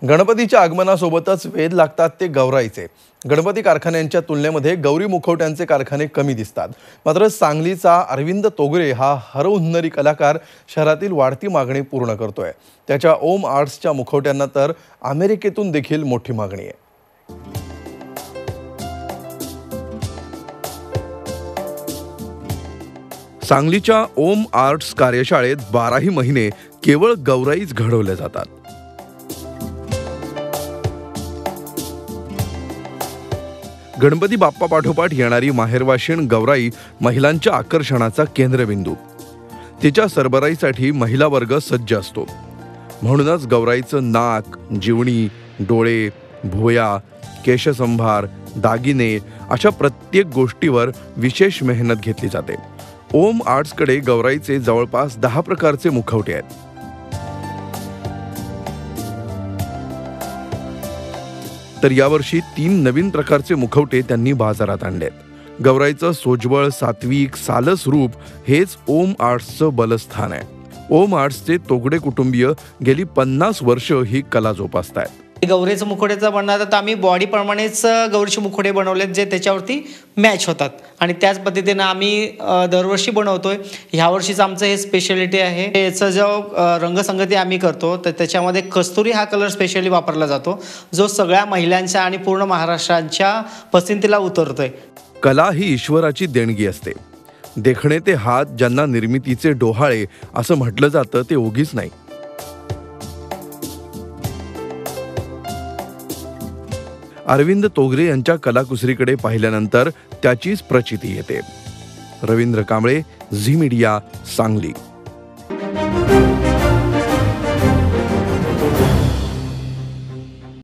गणपतीच्या आगमनासोबतच वेध लागतात ते गौराईचे। गणपती कारखान्यांच्या तुलनेमध्ये गौरी मुखवट्यांचे कारखाने कमी दिसतात। मात्र सांगलीचा अरविंद तोगरे हा हरहुन्नरी कलाकार शहरातील वाढती मागणी पूर्ण करतोय। त्याच्या ओम आर्ट्सच्या मुखवट्यांना तर अमेरिकेतून देखील मोठी मागणी आहे। सांगलीच्या ओम आर्ट्स कार्यशाळेत 12ही महिने केवळ गौराईच घडवल्या जातात। गणपती बाप्पा पाठोपाठ येणारी माहेरवाशीण गौराई महिलांच्या आकर्षणाचा केंद्रबिंदू। तिच्या सरबराईसाठी महिला वर्ग सज्ज असतो। म्हणूनच गौराईचं नाक, जीवणी, डोळे, भुवया, केशसंभार, दागिने अशा प्रत्येक गोष्टीवर विशेष मेहनत घेतली जाते। ओम आर्ट्सकडे गौराईचे जवळपास 10 प्रकारचे मुखवटे आहेत। तर यावर्षी 3 नवीन प्रकारचे मुखवटे त्यांनी बाजारात आणलेत। गौराईचं सोज्वळ, सात्विक, सालस रूप हेच ओम आर्ट्सचं बलस्थान आहे। ओम आर्ट्सचे तोगडे कुटुंबीय गेली 50 वर्ष ही कला जोपासतायत। गौरीचं मुखवट्याचं बनवतात तर आम्ही बॉडी प्रमाणेच गौरीचे मुखवटे बनवलेत जे त्याच्यावरती मॅच होतात आणि त्याच पद्धतीने आम्ही दरवर्षी बनवतोय। ह्या वर्षीचं आमचं हे स्पेशालिटी आहे। याचा जो रंगसंगती आम्ही करतो तर त्याच्यामध्ये कस्तुरी हा कलर स्पेशली वापरला जातो जो सगळ्या महिलांच्या आणि पूर्ण महाराष्ट्राच्या पसंतीला उतरतोय। कला ही ईश्वराची देणगी असते। देखणे ते हात ज्यांना निर्मितीचे डोहाळे असं म्हटलं जातं ते ओगीच नाही। अरविंद तोगरे यांच्या कलाकुसरीकडे पाहिल्यानंतर त्याचीच प्रचिती येते। रवींद्र कांबळे, झी मीडिया, सांगली।